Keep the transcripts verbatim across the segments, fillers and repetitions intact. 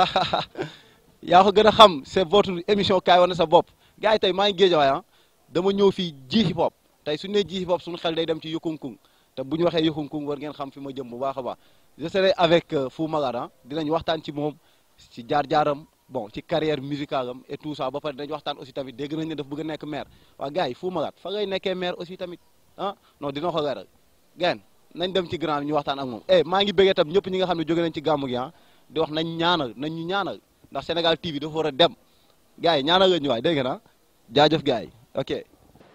yaa ko gën a xam c'est votre émission kaay wane sa bopp gars yi tey maa ngi Guédiawaye ah dama ñëw fii ji hip hop tey suñu nee ji hip hop suñu xel day dem ci Yukunkung te bu ñu waxee Yukunkung war ngeen xam fi ma jëm bu baax a baax je serai avec euh, Fou Malade ah dinañ waxtaan ci moom ci jaar-jaaram bon ci carrière musicale am et tout ça ba pare dinañ waxtaan aussi tamit dégg nañ ne daf bëgg a nekk maire waa gars yi Fou Malade fa ngay nekkee maire aussi tamit ah non dina ko leeral gain nañ dem ci grand bi ñu waxtaan ak moom eh maa ngi bëggee tam ñëpp ñi nga xam ne jóge nañ ci gàmmu gi ah di wax nañ ñaanal nañ ñu ñaanal ndax Sénégal T V dafa war a dem gars yi ñaanal la ñu waay dégg nga na jaajëf gars yi ok.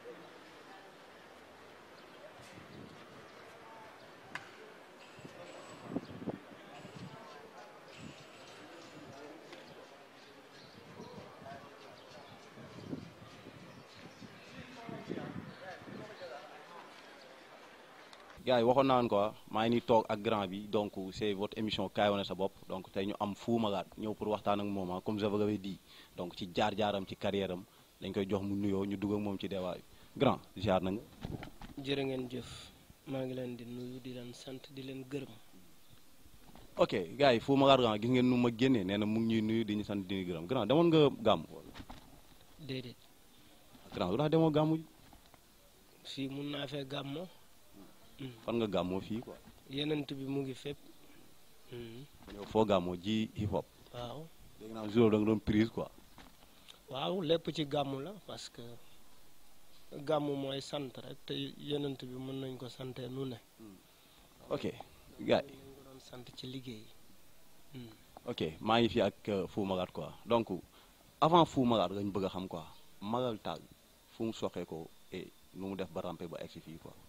gars yi waxoon naa leen quoi maa ngi nii toog ak grand bi donc c'est votre émission kaay wane sa bopp donc tey ñu am Fou Malade ñëw pour waxtaan ak moom ah comme je vous l'avais dit donc ci jaar-jaaram ci carrière am dañ koy jox mu nuyoo ñu dugg ak moom ci débat grand jaar nañu. jërë ngeen jëf maa ngi leen di nuyu di leen sant di leen gërëm. ok gars yi Fou Malade grand gis ngeen nu ma génnee nee na mu ngi ñuy nuyu di ñu sant di ñu gërëm grand demoon nga gàmm. déedéet. grand lu tax demoo gàmmu ji. fii mun naa fee gàmmoo. fan nga gàmmoo fii quoi. yenent bi mu ngi fépp. yow foo gàmmoo ji hip hop. waaw. léegi nag jour da nga doon prise quoi. waaw lépp ci gàmmu la parce que gàmmu mooy sant rek te yenent bi mën nañ ko sante nu ne. ok gars yi. nañ ko doon sant ci liggéey. ok maa ngi fi ak Fou Malade quoi donc avant Fou Malade lañ bëgg a xam quoi Malal Tall fu mu soxee ko et nu mu def ba rampe ba egsi fii quoi.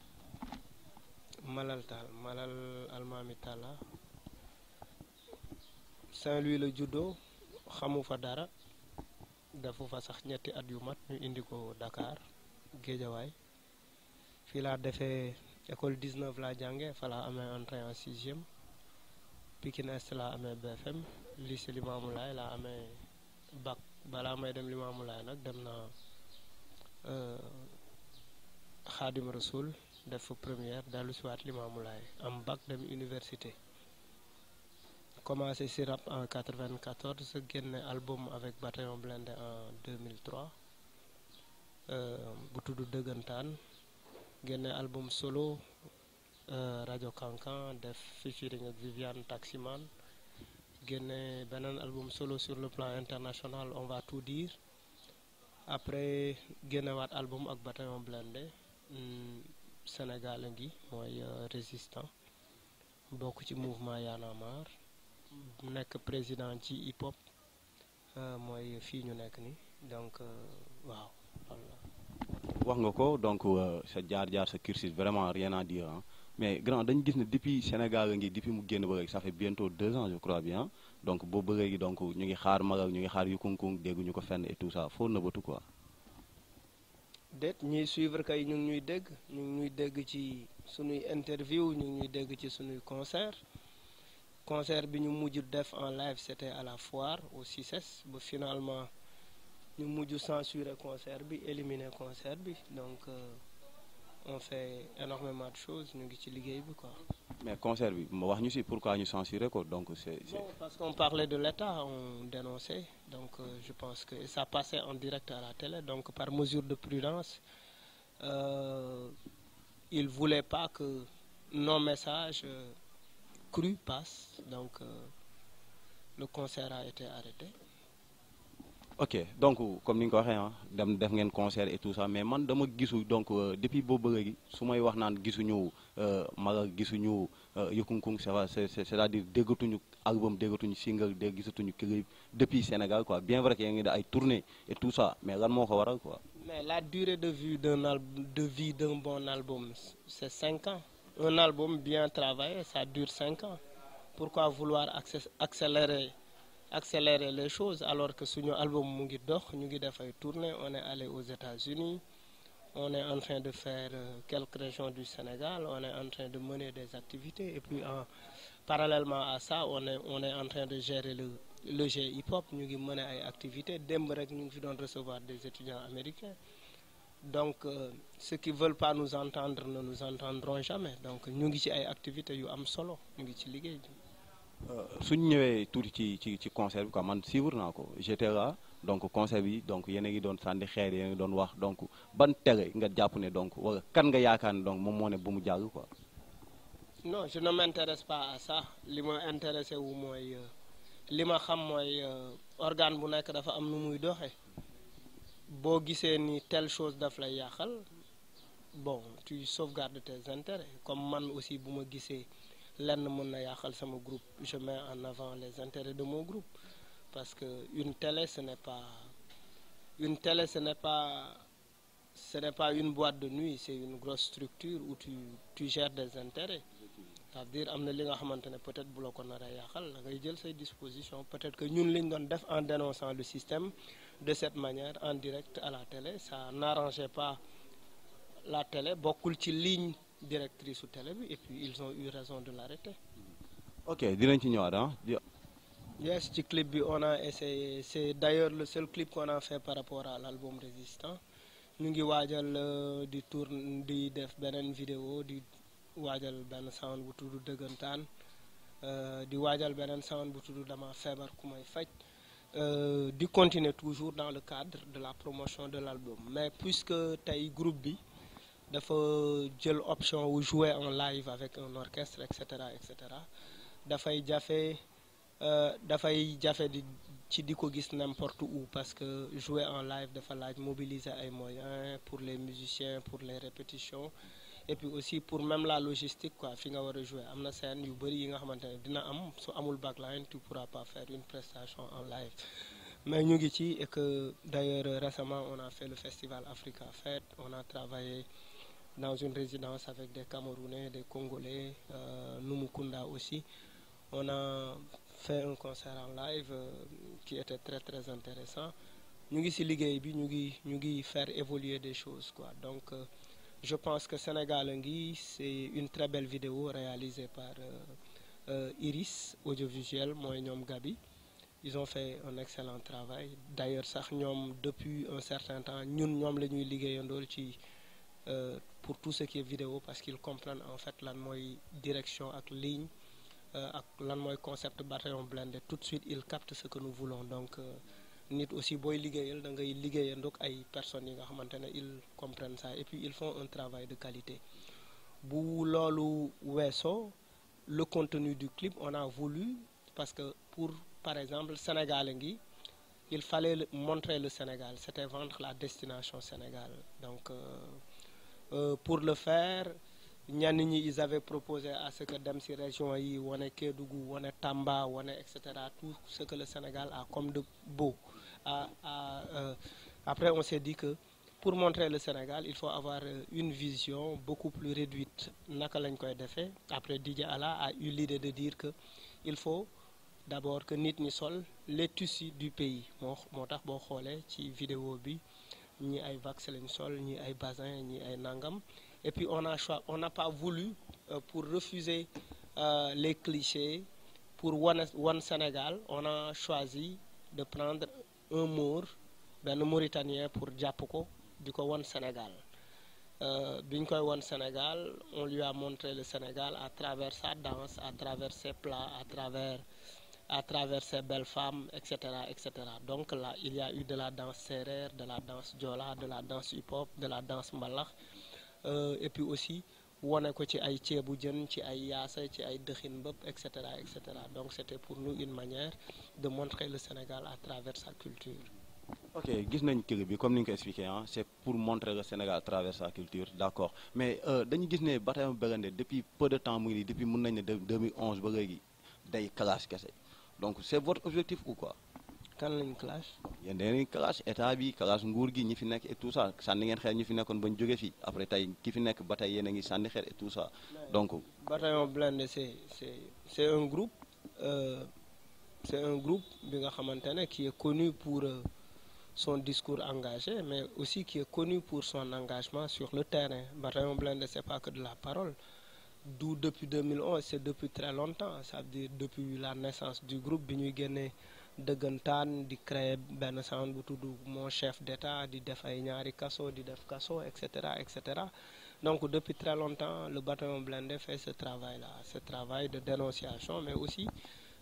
Malal Tall Malal Almami Talla Saint-Louis la juddoo xamu fa dara defu fa sax ñetti at yu mat ñu indi ko Dakar Guédiawaye fii laa defee école dix-neuf laa jànge fa laa amee entrée en sixième Pikine Est laa amee B F M lycée Limamoulaye laa amee bac balaa may dem Limamoulaye nag dem na Khadim Rasoul def fa première dellu si waat Limamoulaye am bac dem université commencé si rap en quatre-vingt-quatorze génne album avec Bataillon Blindé en deux mille trois bu tudd dëggantaan génne album solo rajo Kankan def featuring ak Viviane Taximan génne beneen album solo sur le plan international on va tout dire après génnewaat album ak Bataillon Blindé Sénégal a ngi mooy résistant bokk ci mouvement Y'en a marre nekk président ci hip hop mooy fii ñu nekk ni donc waaw wax nga ko donc sa jaar-jaar sa cursus vraiment rien à dire hein mais grand dañu gis ne depuis Sénégal a ngi depuis mu génn ba léegi ça fait bientôt deux ans je crois bien donc boobu ba léegi donc ñu ngi xaar Malal ñu ngi xaar Yukunkung dégguñu ko fenn et tout ça foo nëbbatu quoi. déet ñuy suivre kay ñu ngi ñuy dégg ñu ngi ñuy dégg ci sunuy interview ñu ngi ñuy dégg ci sunuy concert concert bi ñu mujj def en live c'était à la foire au C I C E S ba finalement ñu mujj censurer concert bi éliminer concert bi donc euh, on fait énormément de choses ñu ngi ci liggéey bi quoi. mais concert bi ma wax ñu si pourquoi ñu censurer ko donc c'est c'est. Bon, parce qu'on parlait de l'État on dénonçait donc euh, je pense que ça passait en direct à la télé donc par mesure de prudence euh, ils voulaient pas que nos messages euh, crus passent donc euh, le concert a été arrêté. ok donc comme ni nga ko waxee ah dem def ngeen concert et tout ça mais man dama gisu donc depuis boobu ba léegi su may wax naan gisuñu Malal gisuñu Yukunkung ça va c'est c'est-à-dire déggatuñu album déggatuñu single dégg gisatuñu clip depuis Sénégal quoi bien vrai que yaa ngi da ay tournée et tout ça mais lan moo ko waral quoi. mais la durée de vie d'un album de vie d'un bon album c'est cinq ans un album bien travaillé ça dure cinq ans pourquoi vouloir accélérer accélérer les choses alors que suñu album mu ngi dox ñu ngi def ay tournées on est allé aux États-Unis on est en train de faire euh, quelques régions du Sénégal on est en train de mener des activités et puis en parallèlement à ça on est on est en train de gérer le le G hip-hop ñu ngi mener ay activités démb rek ñu ngi fi doon recevoir des étudiants américains donc euh, ceux qui veulent pas nous entendre ne nous entendront jamais donc ñu ngi ci ay activités yu am solo ñu ngi ci liggéey bi. suñ ñëwee tuuti ci ci ci concert bi quoi man suivre naa ko j'étais là donc concert bi donc yéen a ngi doon sànni xeer yéen a ngi doon wax donc ban télé nga jàpp ne donc wala kan nga yaakaar ne donc moom moo ne bu mu jàll quoi. Non, je ne m'intéresse pas à ça li ma intéressé wu mooy li ma xam mooy organe bu nekk dafa am nu muy doxe boo gisee ni telle chose daf lay yàqal bon tu sauvegardes tes intérêts comme man aussi bu ma gisee lenn mën na yàqal sama groupe je mets en avant les intérêts de mon groupe parce que une télé ce n'est pas une télé ce n'est pas ce n'est pas une boîte de nuit c'est une grosse structure où tu tu gères des intérêts. C'est-à-dire am na li nga xamante ne peut-être bu la ko nar a yàqal da ngay jël say dispositions peut-être que ñun li ñu doon def en dénonçant le système de cette manière en direct à la télé ça n'arrangeait pas la télé bokkul ci ligne directrice su télé bi et puis ils ont eu raison de l'arrêter. Ok dinañ ci ñëwaat ah. Yes ci clip bi on a essayé c'est d'ailleurs le seul clip qu'on a fait par rapport à l'album Résistant ñu ngi waajal di tourne di def beneen vidéo di. waajal benn sound bu tudd dëggantaan di waajal beneen sound bu tudd dama feebar ku may faj di continuer toujours dans le cadre de la promotion de l'album mais puisque tey groupe bi dafa jël option wu jouer en live avec un orchestre et cetera et cetera dafay jafe dafay jafe di ci di ko gis n'importe où parce que jouer en live dafa laaj mobiliser ay moyens pour les musiciens pour les répétitions et puis aussi pour même la logistique quoi fi nga war a jouer am na scène yu bëri yi nga xamante ne dina am su amul backline tu pourras pas faire une prestation en live mais ñu ngi ci et que d'ailleurs récemment on a fait le festival Africa Fête on a travaillé dans une résidence avec des Camerounais des Congolais euh, Numukunda aussi on a fait un concert en live euh, qui était très très intéressant ñu ngi ci liggéey bi ñu ngi ñu ngi faire évoluer des choses quoi donc euh, je pense que Sénégal ngi c'est une très belle vidéo réalisée par euh, euh, Iris audiovisuel mooy ñoom Gabi ils ont fait un excellent travail d'ailleurs sax ñoom depuis un certain temps ñun ñoom la ñuy liggéeyandool ci pour tout ce qui est vidéo parce qu'ils comprennent en fait lan mooy direction ak ligne ak lan mooy concept Bataillon Blindé tout de suite ils captent ce que nous voulons donc nit aussi booy liggéeyal da ngay liggéeyandoog ay personnes yi nga xamante ne ils comprennent ça et puis ils font un travail de qualité bu loolu weesoo le contenu du clip on a voulu parce que pour par exemple Sénégal ngi il fallait le, montrer le Sénégal c'était vendre la destination Sénégal donc euh, euh, pour le faire ñenn ñi ils avaient proposé à ce que dem ci région yi wane Kédougou wane Tamba wane et cetera tout ce que le Sénégal a comme de beau à, à, euh, après on s'est dit que pour montrer le Sénégal il faut avoir une vision beaucoup plus réduite naka lañ koy defee après D J Alla a eu l'idée de dire que il faut d'abord que nit ñi sol les tissus du pays moo moo tax boo xoolee ci vidéo bi ñi ay vax lañ sol ñi ay basin ñi ay nangam et puis on a choisi on n'a pas voulu euh, pour refuser euh, les clichés pour wan wan Sénégal on a choisi de prendre un Maure benn Mauritanien pour jàpp ko di ko wan Sénégal bi ñu koy wan Sénégal on lui a montré le Sénégal à travers sa danse à travers ses plats à travers à travers ces belles femmes et cetera et cetera donc là il y a eu de la danse sérère de la danse joola de la danse hip-hop de la danse mbalax euh, et puis aussi wane ko ci ay ceebu jën ci ay yaasa ci ay dëxin mbëpp et cetera et cetera donc c'était pour nous une manière de montrer le Sénégal à travers sa culture. Ok gis nañ clip bi comme ni nga ko expliqué ah c'est pour montrer le Sénégal à travers sa culture d'accord mais dañu gis ne Bataillon Blindé depuis peu de temps mu ngi nii depuis mën nañ ne deux mille onze ba léegi day clash kese donc c'est votre objectif ou quoi. kan lañ clash. yéen da ngeen clash état bi clash nguur gi ñi fi nekk et tout ça sànni ngeen xeer ñi fi nekkoon bañ jóge fii après tey ki fi nekk ba tey yéen a ngi sànni xeer et tout ça donc. Bataillon Blindé c'est c'est c'est un groupe euh, c'est un groupe bi nga xamante ne qui est connu pour euh, son discours engagé mais aussi qui est connu pour son engagement sur le terrain Bataillon Blindé c'est pas que de la parole d'où depuis deux mille onze c'est depuis très longtemps ça veut dire depuis la naissance du groupe bi ñuy génnee dëggantaan di créer benn sound bu tudd mon chef d'état di def ay ñaari kaso di def kaso et cetera et cetera donc depuis très longtemps le Bataillon Blindé fait ce travail là ce travail de dénonciation mais aussi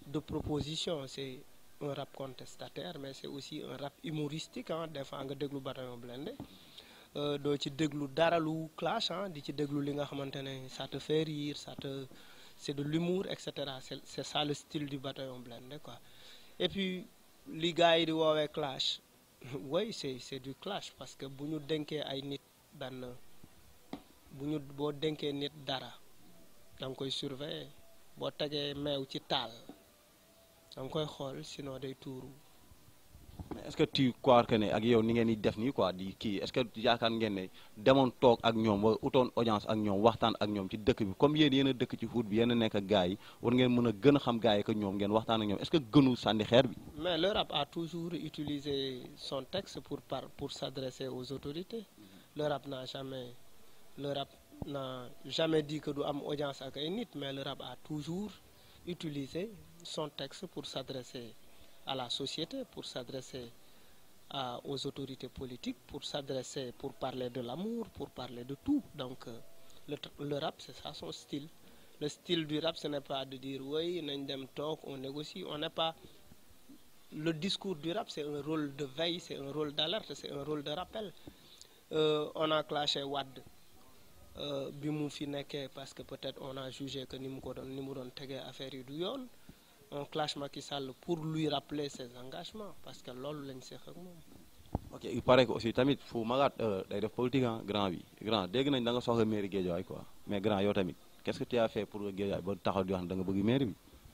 de proposition. C'est un rap contestataire, mais c'est aussi un rap humoristique. Hein. Des fois, nga déglu Bataillon Blindé. Euh, doo ci déglu dara lu clash ah di ci déglu li nga xamante ne ça te fait rire ça te c'est de l'humour et cetera c'est c'est ça le style du Bataillon Blindé quoi. Et puis li gars yi di woowee clash oui c'est c'est du clash parce que bu ñu dénkee ay nit benn bu ñu boo dénkee nit dara da nga koy surveiller boo tegee meew ci taal da nga koy xool sinon day tuuru. mais est-ce que tu crois que ne ak yow ni ngeen di def nii quoi di kii est-ce que yaakaar ngeen ne demoon toog ak ñoom wala utoon audience ak ñoom waxtaan ak ñoom ci dëkk bi comme yéen yéen a dëkk ci foot bi yéen a nekk ak gars yi war ngeen mën a gën a xam gars yi que ñoom ngeen waxtaan ak ñoom est-ce que gënu sànni xeer bi. Mais le rap a toujours utilisé son texte pour par pour s'adresser aux autorités. Le rap n'a jamais le rap n'a jamais dit que du am audience ak ay nit mais le rap a toujours utilisé son texte pour s'adresser à la société, pour s'adresser à, aux autorités politiques, pour s'adresser, pour parler de l'amour, pour parler de tout. Donc, euh, le, le rap, c'est ça son style. Le style du rap, ce n'est pas de dire, oui, on talk, on négocie, on n'est pas... Le discours du rap, c'est un rôle de veille, c'est un rôle d'alerte, c'est un rôle de rappel. Euh, on a clashé Wad, euh, parce que peut-être on a jugé que nous avons affaire du yon. On clash Macky Sall pour lui rappeler ses engagements parce que loolu lañ seq ak moom. ok il paraît que aussi tamit Fou Magat day def politique ah grand bi grand dégg nañ da nga soxla mairie Guédiawaye quoi mais grand yow tamit qu'est-ce que tu as fait pour Guédiawaye ba taxaw di wax ne da nga bëgg mairie bi.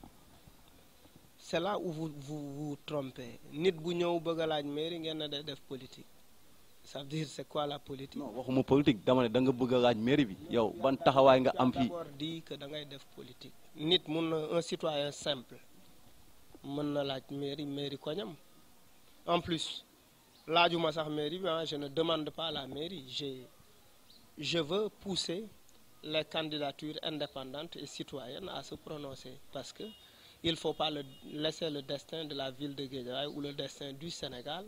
C'est là où vous vous vous trompez nit bu ñëw bëgg a laaj mairie ngeen ne day def politique ça veut dire c'est quoi la politique. non waxuma politique dama ne da nga bëgg a laaj mairie bi yow ban taxawaay nga am fii. d'abord dit que da ngay def politique. nit mun na un citoyen simple mën na laaj mairie mairie koñam en plus laajuma sax mairie bi je ne demande pas la mairie j'ai je veux pousser les candidatures indépendantes et citoyennes à se prononcer parce que il faut pas le laisser le destin de la ville de Guédiawaye ou le destin du Sénégal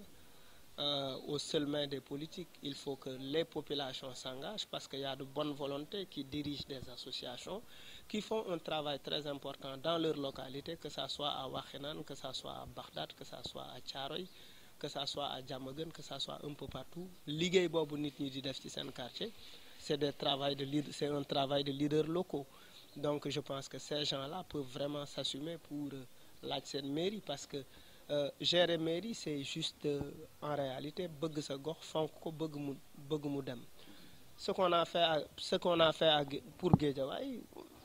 euh, aux seules mains des politiques. Il faut que les populations s'engagent parce qu'il y a de bonnes volontés qui dirigent des associations qui font un travail très important dans leur localité, que ça soit à Wakhinane, que ça soit à Bagdad, que ça soit à Thiaroye, que ça soit à Diamaguène, que ça soit un peu partout. Liggéey boobu nit ñi di def ci seen quartier, c'est des travail de leader, c'est un travail de leaders locaux. Donc je pense que ces gens-là peuvent vraiment s'assumer pour euh, laaj seen mairie parce que Euh, gérer mairie c'est juste euh, en réalité bëgg sa gox fonk ko bëgg mu bëgg mu dem ce qu'on a fait à, ce qu'on a fait à, pour Guédiawaye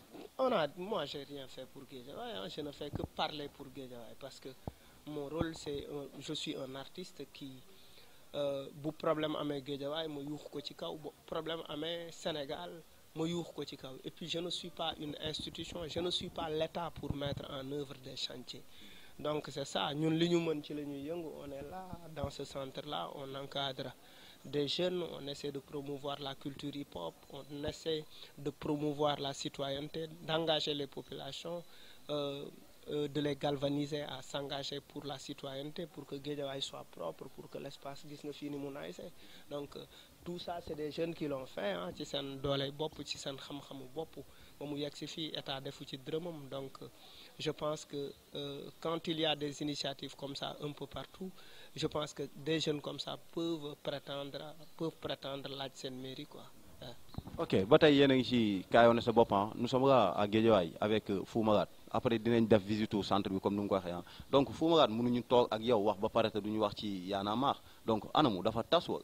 on a moi j'ai rien fait pour Guédiawaye hein, je ne fais que parler pour Guédiawaye parce que mon rôle c'est un, je suis un artiste qui euh, bu problème amee Guédiawaye ma yuux ko ci kaw bu problème amee Sénégal ma yuux ko ci kaw et puis je ne suis pas une institution je ne suis pas l'État pour mettre en œuvre des chantiers. Donc c'est ça, ñun li ñu mën ci la ñuy yëngu on est là dans ce centre-là, on encadre des jeunes, on essaie de promouvoir la culture hip-hop, on essaie de promouvoir la citoyenneté, d'engager les populations, euh, euh, de les galvaniser à s'engager pour la citoyenneté, pour que Guédiawaye soit propre, pour que l'espace gis nga fii ni mu naay see. Donc euh, tout ça c'est des jeunes qui l'ont fait ah ci seen dooley bopp ci seen xam-xamu bopp ba mu yegg si fii état defu ci dërëmam donc euh, je pense que euh, quand il y a des initiatives comme ça un peu partout je pense que des jeunes comme ça peuvent prétendre peuvent prétendre laaj seen mairie quoi. Ouais. ok ba tey yéen a ngi ci Kaay Wane Sa Bopp nous sommes là à Guédiawaye avec euh, Fou Magat après dinañ def visite au centre bi comme ni mu ko waxee ah donc Fou Magat mënuñu toog ak yow wax ba pare te duñu wax ci Y'en a marre donc anamu dafa tas wala.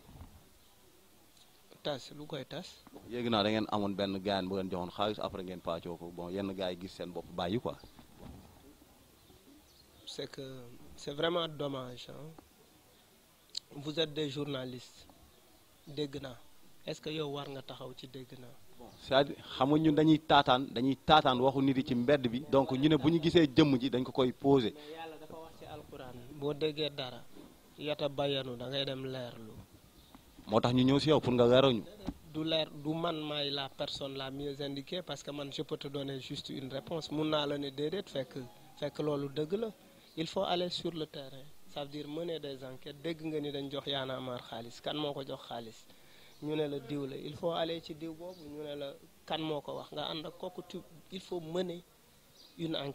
tas lu koy tas. yéegi naa da ngeen amoon benn gars bu ngeen joxoon xaalis après ngeen pàccoo ko bon yenn gars yi gis seen bopp bàyyi quoi. C'est que c'est vraiment dommage hein. Vous êtes des journalistes dégg naa est-ce que yow war nga taxaw ci dégg naa. bon c'est-à-dire xam nga ñun dañuy taataan dañuy taataan waxu nit yi ci mbedd bi donc ñu ne bu ñu gisee jëmm ji dañ ko koy poser. mais yàlla dafa wax ci alquran boo déggee dara yata bayanu da ngay dem leerlu. moo tax ñu ñëw si yow pour nga leeral ñu. du leer du man maay la personne la mieux indiquée parce que man je peux te donner juste une réponse mun naa la ne déedéet fekk fekk loolu dëgg la il faut aller sur le terrain ça veut dire mener des enquêtes dégg nga ni dañ jox Y'en a marre xaalis kan moo ko jox xaalis ñu ne la diw la il faut aller ci diw boobu ñu ne la kan moo ko wax nga ànd ak kooku tu il faut mener une enquête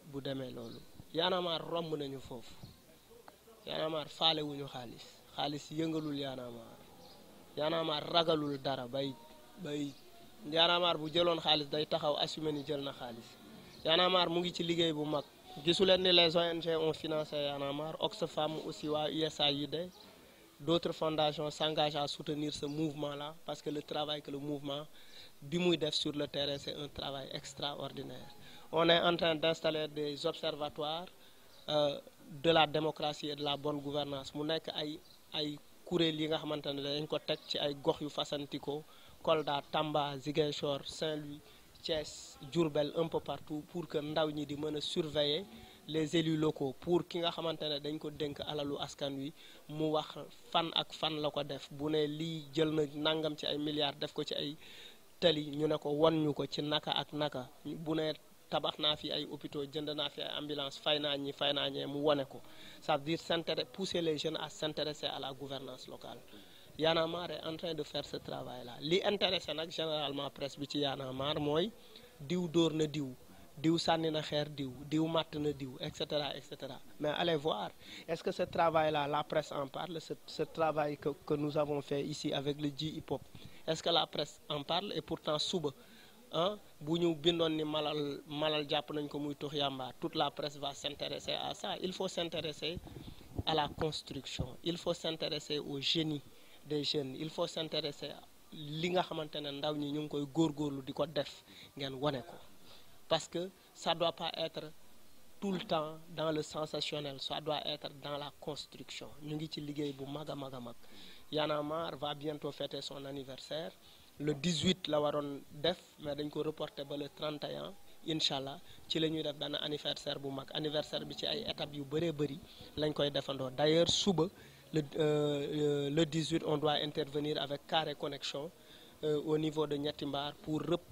bu demee loolu Y'en a marre romb nañu foofu Y'en a marre faale wuñu xaalis xaalis yëngalul Y'en a marre Y'en a marre ragalul dara bay bay Y'en a marre bu jëloon xaalis day taxaw assumer ni jël na xaalis Y'en a marre mu ngi ci liggéey bu mag gisuleen ni les O N G ont financé Y'en a marre Oxfam aussi waa U S A I D d'autres fondations s'engagent à soutenir ce mouvement-là parce que le travail que le mouvement bi muy def sur le terrain c'est un travail extraordinaire. On est en train d'installer des observatoires euh, de la démocratie et de la bonne gouvernance mu nekk ay ay kuréel yi nga xamante ne dañ ko teg ci ay gox yu fasantikoo Kolda Tamba Ziguinchor Saint-Louis Thiès Diourbel un peu partout pour que ndaw ñi di mën a surveiller les élus locaux pour ki nga xamante ne dañ ko dénk alalu askan wi mu wax fan ak fan la ko def bu ne lii jël na nangam ci ay milliards def ko ci ay tali ñu ne ko won ñu ko ci naka ak naka bu ne tabax naa fi ay hôpitaux jënd naa fi ay ambulance fay naa ñi fay naa ñee mu wone ko ça veut dire s'intéresser pousser les jeunes à s'intéresser à la gouvernance locale. Y'en a marre est en train de faire ce travail là li intéressé nag généralement presse bi ci Y'en a marre mooy diw dóor na diw diw sànni na xeer diw diw màtt na diw et cetera et cetera mais allez voir est-ce que ce travail là la presse en parle ce, ce travail que, que nous avons fait ici avec le J-Hip Hop est-ce que la presse en parle et pourtant suba ah bu ñu bindoon ni malal malal jàpp nañ ko muy tux yàmba toute la presse va s'intéresser à ça. Il faut s'intéresser à la construction, il faut s'intéresser au génie des jeunes, il faut s'intéresser li nga xamante ne ndaw ñi ñu ngi koy góorgóorlu di ko def ngeen wane ko parce que ça doit pas être tout le temps dans le sensationnel, ça doit être dans la construction. Ñu ngi ci liggéey bu mag a mag a mag. Y'en a marre va bientôt fêter son anniversaire le dix-huit la waroon def mais dañ ko reporter ba le trente et un incha allah ci la ñuy def benn anniversaire bu mag anniversaire bi ci ay étapes yu bëree bëri lañ koy defandoo. D'ailleurs suba le euh, le dix-huit on doit intervenir avec Carré Connexion euh, au niveau de Ñetti Mbaar pour rëpp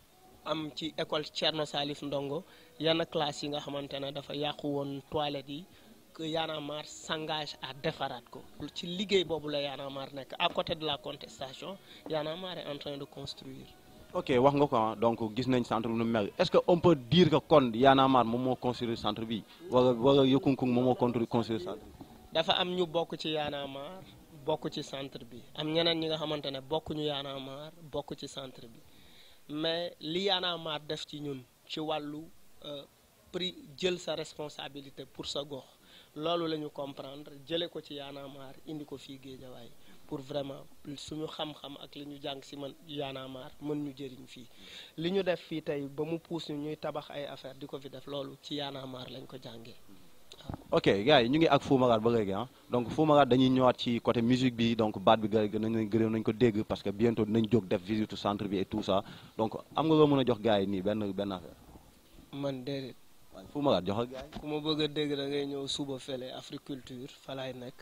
am ci école Thierno Salif Ndongo yenn classe yi nga xamante ne dafa yàqu woon toilette yi que Y'en a marre s'engage à defaraat ko ci liggéey boobu la Y'en a marre nekk à côté de la contestation Y'en a marre est en train de construire. ok wax nga ko donc gis nañ centre bi nu mel est-ce que on peut dire que kon Y'en a marre moom moo construire centre bi wala wala Yokounkouung moom moo construire centre bi. dafa am ñu bokk ci Y'en a marre bokk ci centre bi am ñeneen ñi nga xamante ne bokkuñu Y'en a marre bokk ci centre bi mais li Y'en a marre def ci ñun ci wàllu prix jël sa responsabilité pour sa gox. loolu la ñu comprendre jëlee ko ci Y'en a marre indi ko fii Guédiawaye pour vraiment suñu xam-xam ak li ñu jàng si man Y'en a marre mën ñu jëriñ fii li ñu def fii tey ba mu puus ñu ñuy tabax ay affaire di ko fi def loolu ci Y'en a marre lañ ko jàngee waaw. ok gars yi ñu ngi ak Fou Malade ba léegi ah donc Fou Malade dañuy ñëwaat ci côté musique bi donc baat bi gars yi nañ gërëm nañ ko dégg parce que bientôt dinañ jóg def visite centre bi et tout ça donc am nga loo mën a jox gars yi nii benn benn affaire. man déedéet. waaw Fou Malade joxal gars yi. ku ma bëgg a dégg da ngay ñëw suba fële Africulture fa laay nekk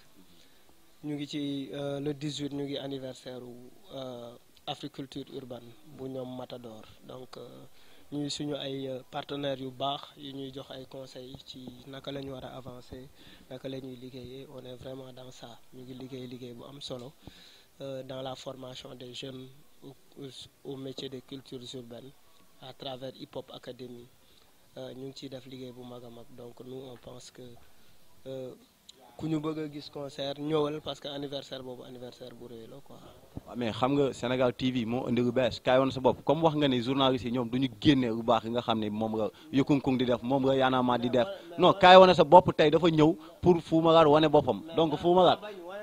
ñu ngi ci le dix-huit ñu ngi anniversaire u Africulture urbaine bu ñoom Matador donc ñuy suñu ay partenaires yu baax yu ñuy jox ay conseils ci naka la ñu war a avancer naka la ñuy liggéeyee on est vraiment dans ça ñu ngi liggéey liggéey bu am solo dans la formation des jeunes au, au métier des cultures urbaines à travers Hip Hop Academy. ñu ngi ciy def liggéey bu mag a mag donc nous on pense que ku ñu bëgg a gis concert ñëwal parce que anniversaire boobu anniversaire bu rëy la quoi. waaw mais xam nga Sénégal T V moo indi lu bees kaay woon sa bopp comme wax nga ni journalistes yi ñoom du ñu génne lu baax yi nga xam ne moom la Yokounkouung di def moom la Y'en a marre di def non kaay wane sa bopp tey dafa ñëw pour Fou Malade wane boppam donc Fou Malade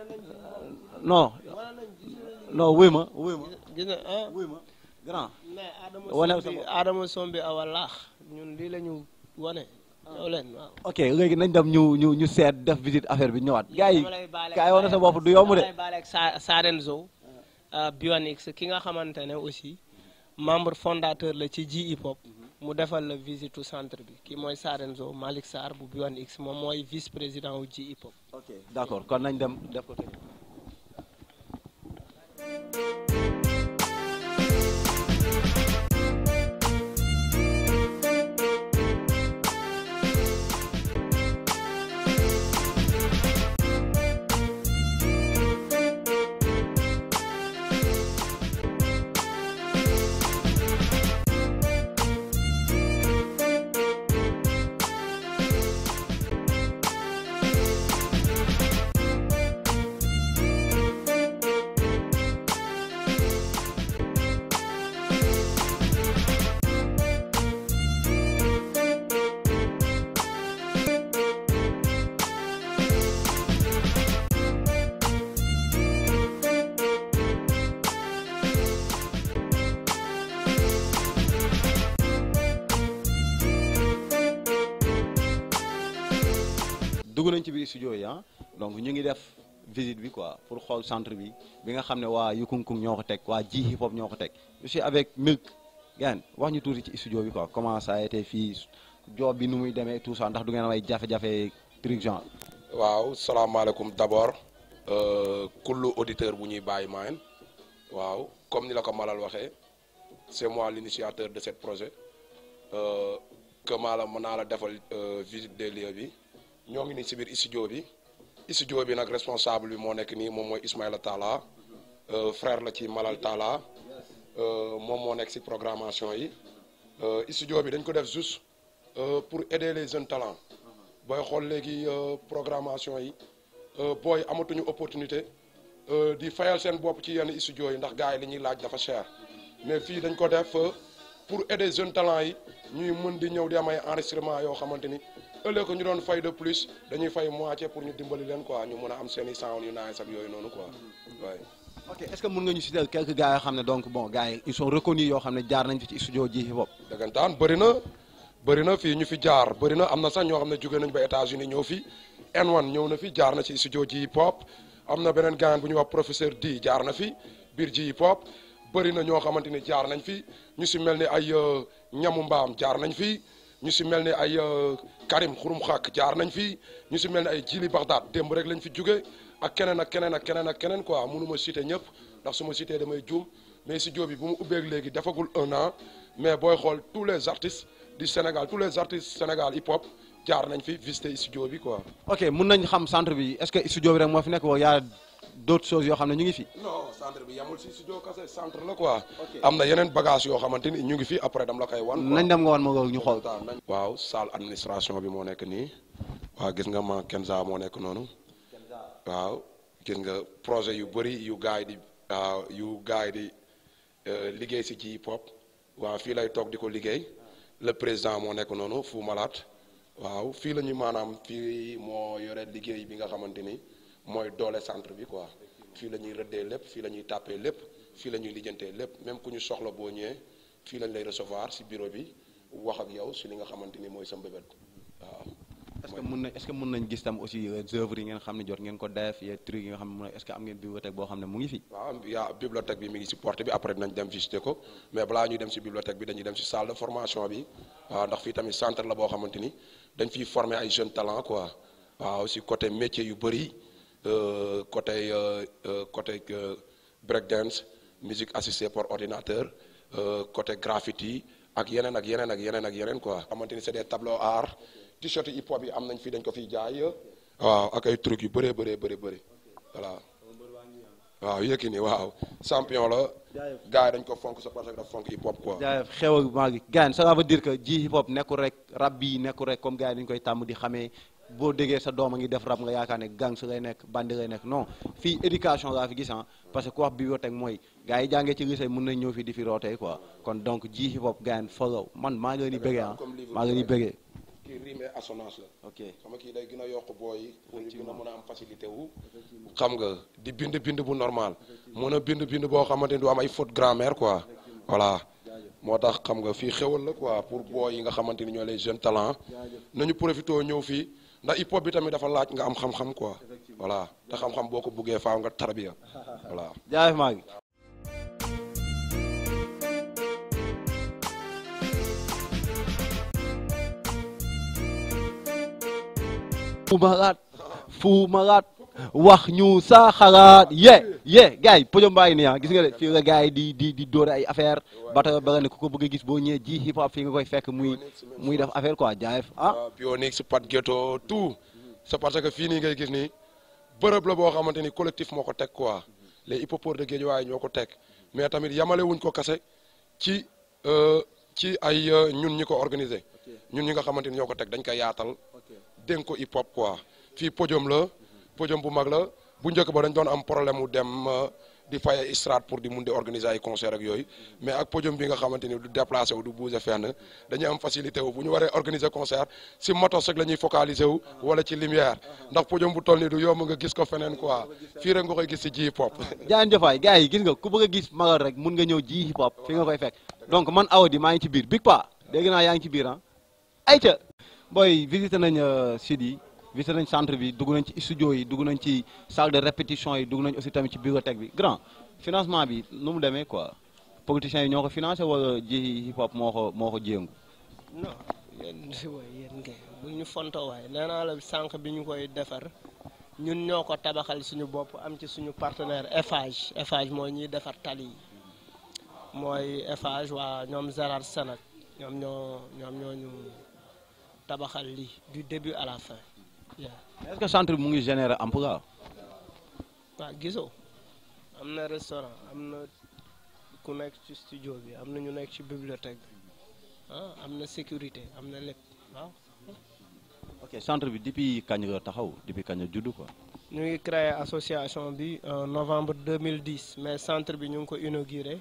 non non wuy ma wuy ma gis nga ah wuy ma grand. mais wane Adama sa Sombi bopp. Adama Sombi awa laax ñun lii la ñu wane. ñëw leen waaw. ok léegi nañ dem ñu ñu ñu seet def visite affaire bi ñëwaat gars yi kaay wane sa bopp du yomb de. dama lay baale ak Sa Sarenzo Bionix ki nga xamante ne aussi membre fondateur la ci J-Hip Hop mu defal la visite centre bi ki mooy Sarenzo Malick Sarr bu Bionix moom mooy vice président wu J-Hip Hop. ok d'accord kon nañ dem def ko tey. dugg nañ ci biir studio yi ah donc ñu ngi def visite bi quoi pour xool centre bi bi nga xam ne waa Yukunkung ñoo ko teg waa Ji Hip Hop ñoo ko teg je suis avec Milk gaan wax ñu tuuti ci studio bi quoi comment ça a été fii job bi nu muy demee tout ça ndax du ngeen am ay jafe-jafe truc genre. waaw salaamaaleykum d'abord kullu auditeur bu ñuy bàyyi maayen waaw comme ni la ko Malal waxee c'est moi l'initiateur de ce projet euh, que maa la mën naa la defal visite des lieux bi ñoo ngi nii si biir studio bi studio bi nag responsable bi moo nekk nii moom mooy Ismaïla Talla frère la ci Malal Talla moom moo nekk si programmation yi studio bi dañ ko def juste pour aider les jeunes talents booy xool léegi programmation yi booy amatuñu opportunité di fayal seen bopp ci yenn studio yi ndax gars yi li ñuy laaj dafa cher mais fii dañ ko def pour aider jeunes talents yi ñuy mën di ñëw di am ay enregistrement yoo xamante ni ëllëg ñu doon fay de plus dañuy fay moitié pour ñu dimbali leen quoi ñu mën a am seen i sound yu nice ak yooyu noonu quoi waaye. ok est-ce que mën nga ñu citer quelques gars yoo xam ne donc bon gars yi ils sont reconnus yoo xam ne jaar nañ fi ci studio Ji Hip Hop. dëggantaan bëri na bëri na fii ñu fi jaar bëri na am na sax ñoo xam ne jóge nañ ba États-Unis ñëw fi N one ñëw na fi jaar na ci studio Ji Hip Hop am na beneen gars bu ñuy wax professeur D jaar na fi biir Ji Hip Hop bëri na ñoo xamante ni jaar nañ fi ñu si mel ni ay ñamu mbaam jaar nañ fi ñu si mel ni ay Karim Xurum Xak jaar nañ fi ñu si mel ni ay Jili Bagdad démb rek lañ fi jóge ak keneen ak keneen ak keneen ak keneen quoi mënu ma citer ñëpp ndax su ma citer damay juum mais studio bi bu mu ubbeeg léegi defagul un an mais booy xool tous les artistes du Sénégal tous les artistes Sénégal hip hop jaar nañ fi visiter studio bi quoi. ok mun nañ xam centre bi est-ce que studio bi rek moo fi nekk wala y a d'autres choses yoo xam ne ñu ngi fi. non centre bi yamul si studio kase centre la quoi. am na yeneen bagage yoo xamante ni ñu ngi fi après dam la koy wan. nañ dem nga wan ma ñu xool. waaw salle administration bi moo nekk nii waaw gis nga ma Kenza moo nekk noonu waaw gis nga projet yu bëri yu gars yi di yu gars yi di liggéey si Ji Hip Hop waaw fii lay toog di ko liggéey le président moo nekk noonu Fou Malade waaw fii la ñu maanaam fii moo yore liggéey bi nga xamante ni mooy doole centre bi quoi fii la ñuy rëddee lépp fii la ñuy tàppee lépp fii la ñuy lijjantee lépp même ku ñu soxla boo ñëwee fii lañ lay recevoir si bureau bi wax ak yow si li nga xamante ni mooy sa mbébét waaw. est-ce que mën nañ est-ce que mën nañ gis tam aussi œuvres yi ngeen xam ne jot ngeen ko def y trucs yi nga xam ne est-ce que am ngeen bibliothèque boo xam ne mu ngi fi. waaw yaa bibliothèque bi mi ngi si porte bi après dinañ dem visiter ko mais balaa ñuy dem si bibliothèque bi dañuy dem si salle de formation bi waaw ndax fii tamit centre la boo xamante ni dañ fiy former ay jeunes talents quoi waaw si côté métier yu bëri côté côté break dance musique assistée par ordinateur côté graffiti ak yeneen ak yeneen ak yeneen ak yeneen quoi. xamante ni c'est des tableaux art t-shirt hip hop yi am nañ fii dañ ko fiy jaay waaw ak ay trucs yu bëree bëree bëri bëri voilà waaw Yékini waaw champion la gars yi dañ ko fonk sa parce que dafa fonk hip hop quoi. jaay xew ak maa ngi gars ça veut dire que Ji Hip Hop nekkul rek rap bi nekkul rek comme gars yi dañu koy tàmm di xamee boo déggee sa doom a ngi def rap nga yaakaar ne gang su lay nekk bandi lay nekk non fii éducation laa fi gis ah parce que ku wax bibliothèque mooy gars yi jàngee ci lycée mën nañ ñëw fii di fi rootee quoi kon donc Ji Hip Hop gars yi follow man maa ngi leen di bëggee ah maa ngi leen di bëggee. kii rime assonance la. ok xam nga kii day gën a yokk booy pour ñu gën a mën a am facilité wu. xam nga di bind bind bu normal mën a bind bind boo xamante ni du am ay faute grammaire quoi voilà moo tax xam nga fii xewal la quoi pour booy yi nga xamante ni ñoo les jeunes talents nañu profité ñëw fii ndax hip hop bi tamit dafa laaj nga am xam-xam quoi voilà te xam-xam boo ko buggee faaw nga tarbiya voilà. jaajëf maa ngi. Fou Malade Fou Malade wax ñu sa xalaat ye ye gars yi podium baa ngi nii ah gis nga de fii la gars yi di di di dóore ay affaire bata ba nga ne ku ko bëgg a gis boo ñëwee Ji Hip Hop fii nga koy fekk muy muy def affaire quoi jaayef ah. Pionix Pat Ghetto tout c'est parce que fii nii ngay gis nii bërëb la boo xamante ni collectif moo ko teg quoi les hip hopeurs de Guédiawaye ñoo ko teg mais tamit yamale wuñ ko kase ci ci ay ñun ñi ko organiser ñun ñi nga xamante ni ñoo ko teg dañ koy yaatal dénk ko hip hop quoi fii podium la podium bu mag la bu njëkk ba dañ doon am problème mu dem di fay estrade pour di mun di organiser ay concert ak yooyu mais ak podium bi nga xamante ni du déplacé wu du bouger fenn dañuy am facilité wu bu ñu waree organiser concert si motos rek la ñuy focaliser wu wala ci lumière ndax podium bu toll nii du yomb nga gis ko feneen quoi fii rek nga koy gis si Ji Hip Hop. jaan jëfaay gars yi gis nga ku bëgg a gis Malal rek mun nga ñëw Ji Hip Hop fi nga koy fekk donc man Awadi maa ngi ci biir Big Pa dégg naa yaa ngi ci biir ah ayca booy visité nañ site yi visité nañ centre bi dugg nañ ci studio yi dugg nañ ci salle de répétition yi dugg nañ aussi tamit ci bibliothèque bi grand financement bi nu mu demee quoi politiciens yi ñoo ko financé wala ji hip hop moo ko moo ko jéngu. non yéen waay yéen kay bu ñu fonto waay nee naa la sànq bi ñu koy defar ñun ñoo ko tabaxal suñu bopp am ci suñu partenaire Eiffage Eiffage mooy ñuy defar tali yi mooy Eiffage waa ñoom Gérard Senac ñoom ñoo ñoom ñoo ñu tabaxal lii du début à la fin. Yeah. est-ce que centre bi mu ngi générer emploi. waaw gisoo am na restaurant am na ku nekk ci studio bi am na ñu nekk ci bibliothèque bi ah am na sécurité am na lépp waaw. ok centre bi depuis kañ la taxaw depuis kañ la judd quoi. ñu ngi créé association bi en novembre deux mille dix mais centre bi ñu ngi ko inauguré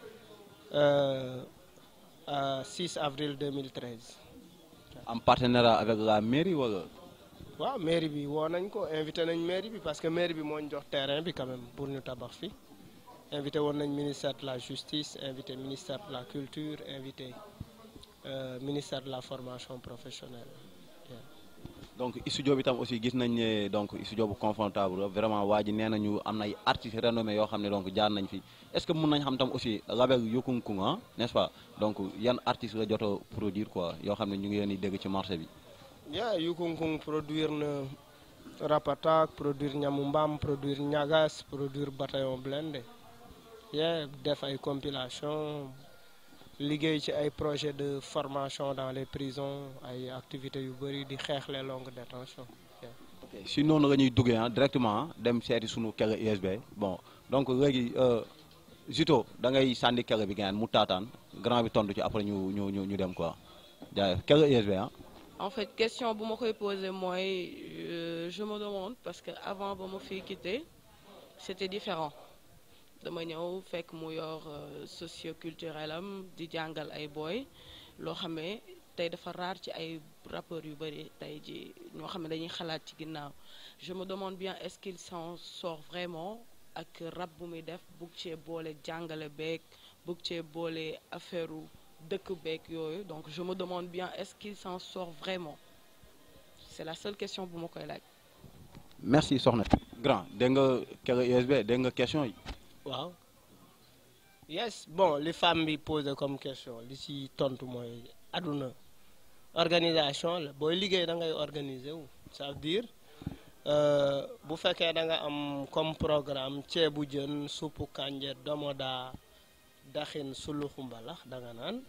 euh, à six avril deux mille treize. en partenariat avec la mairie wala. waaw mairie bi woo nañ ko invité nañ mairie bi parce que mairie bi moo ñu jox terrain bi quand même pour ñu tabax fi invité woon nañ ministère de la justice invité ministère de la culture invité euh, ministère de la formation professionnelle. Yeah. donc studio bi tam aussi gis nañ ne donc studio bu confortable vraiment waa ji nee nañu am na ay artistes renommés yoo xam ne donc jaar nañ fi est-ce que mun nañ xam tam aussi label Yukunkung ah n'est-ce pas donc yan artistes la jot a produire quoi yoo xam ne ñu ngi leen di dégg ci marché bi. yaa Yukunkung produire na Rapatak produire Ñamu Mbaam produire Ñagas produire Bataillon Blindé yaa def ay compilation liggéey ci ay projet de formation dans les prisons ay activités yu bëri di xeex les longues détentions. ok si noonu la ñuy duggee directement dem seeti sunu kele U S B bon donc léegi Zito da ngay sànni kele bi ngeen mu taataan grand bi tontu ci après ñu ñu ñu ñu dem quoi jaay kele U S B ah. En fait, question bu ma koy poser moi, euh, je me demande parce que avant ba ma fi quitté c'était différent dama ñëw fekk mu yor socioculturel am di jàngal ay boy loo xam ne tey dafa rare ci ay rappeurs yu bëri tey ji ñoo xam ne dañuy xalaat ci ginnaaw je me demande bien est-ce qu'il s'en sort vraiment ak rap bu muy def bugg cee boole jàngale beeg bugg cee boole affaire dëkk beeg yooyu donc je me demande bien est-ce qu'il s'en sort vraiment c'est la seule question bu ma koy laaj. merci soxna grand dégg nga kele U S B dégg nga question yi. waaw yes bon li femme bi posé comme question li ci tontu mooy aduna organisation la booy liggéey da ngay organiser wu ça veut dire bu fekkee da nga am comme programme ceebu jën suppu kànja domoda daxin suluxu mbalax da nga naan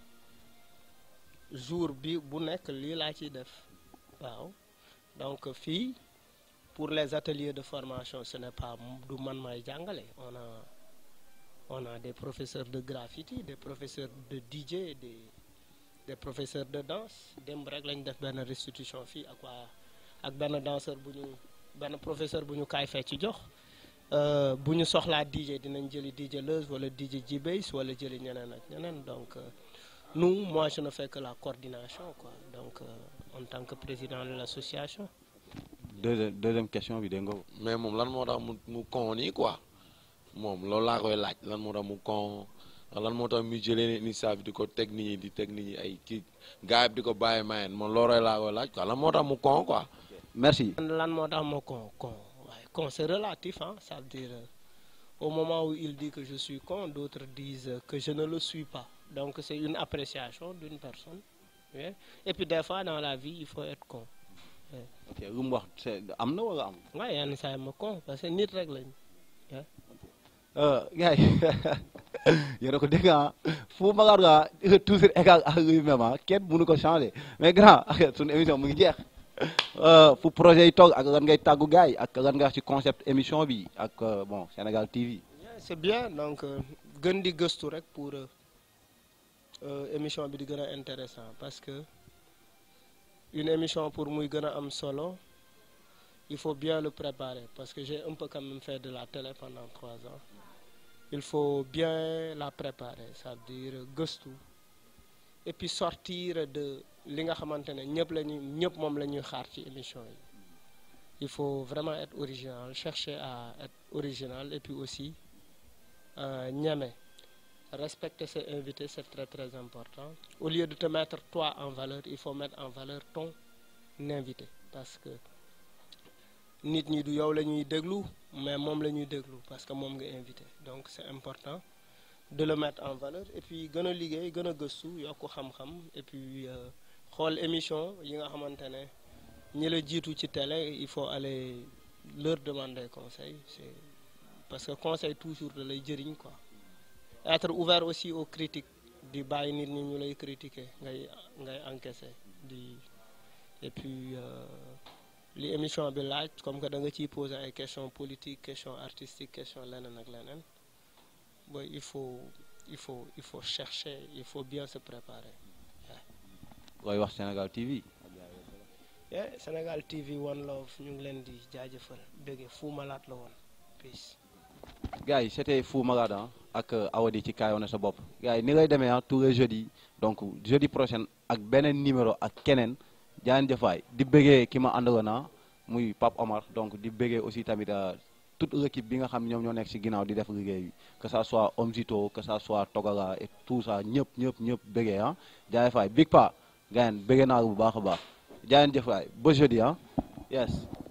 jour bi bu nekk lii laa ciy def waaw donc fii pour les ateliers de formation ce n'est pas du man may jàngale on a on a des professeurs de graffiti des professeurs de D J des des professeurs de danse démb rek lañ def benn restitution fii ak waa ak benn danseur bu ñu benn professeur bu ñu kaay fee ci jox bu ñu soxlaa D J dinañ jëli D J Leuz wala D J G-Bass wala jëli ñeneen ak ñeneen donc euh, nous moi je ne fais que la coordination quoi donc euh, en tant que président de l'association. deuxième deuxième question bi dégg nga. mais moom lan moo tax mu mu kon nii quoi moom loolu laa koy laaj lan moo tax mu kon lan moo tax mu jëlee initiative bi di ko teg nit ñi di teg nit ñi ay kii gars yi di ko bàyyi mayen moom looloo laa koy laaj quoi lan moo tax mu kon quoi. merci. lan moo tax ma con con waaye con c'est relatif hein ça veut dire euh, au moment où il dit que je suis con d'autres disent que je ne le suis pas donc c'est une appréciation d'une personne oui. Et puis des fois dans la vie il faut être con. Oui. ok lu mu wax c'est am na wala am. waaye yenn saa yi ma con parce que nit rek lañ. gars yi yéen a ko dégg ah fu ma la toujours égal ak lui-même ah kenn mënu ko changer mais grand suñu émission mu ngi jeex fu projet yi toog ak lan ngay tàggu gars yi ak lan nga wax ci concept émission bi ak bon Sénégal T V. c'est bien donc gën di gëstu rek pour émission bi di gën a intéressant parce que une émission pour muy gën a am solo il faut bien le préparer parce que j'ai un peu quand même fait de la télé pendant trois ans il faut bien la préparer ça veut dire gëstu et puis sortir de li nga xamante ne ñëpp la ñuy ñëpp moom la ñuy xaar ci émission yi il faut vraiment être original chercher à être original et puis aussi ñeme respecter ses invités c'est très très important au lieu de te mettre toi en valeur il faut mettre en valeur ton invité parce que nit ñi du yow la ñuy déglu mais moom la ñuy déglu parce que moom nga invité donc c'est important de le mettre en valeur et puis gën a liggéey gën a gëstu yokk xam-xam et puis xool émission yi nga xamante ne ñi la jiitu ci télé il faut aller leur demander conseil c'est parce que conseil toujours da lay jëriñ quoi être ouvert aussi aux critiques di bàyyi nit ñi ñu lay critiquer ngay ngay encaisser di et puis li émission bi laaj comme que da nga ciy poser ay questions politiques questions artistiques questions leneen ak leneen ba il faut il faut il faut chercher il faut bien se préparer. looy wax Sénégal T V. yeah Sénégal T V One Love ñu ngi leen di jaajëfal bëgge Fou Malade la woon peace. gars yi c'était Fou Malade ak Awadi ci Kaay Wane Sa Bopp gars yi ni lay demee ah tous les jeudis donc jeudi prochain ak beneen numéro ak keneen jaan jëfaay di bëggee ki ma àndaloon muy Pape Omar donc di bëggee aussi tamit toute l'équipe bi nga xam ñoom ñoo nekk ci ginnaaw di def liggéey bi que ça soit Omzito que ça soit Togala et tout ça ñëpp ñëpp ñëpp bëggee ah jaay faay Big Pa gayen bëggee naa bu baax a baax jaan jëfaay ba jeudi ah yes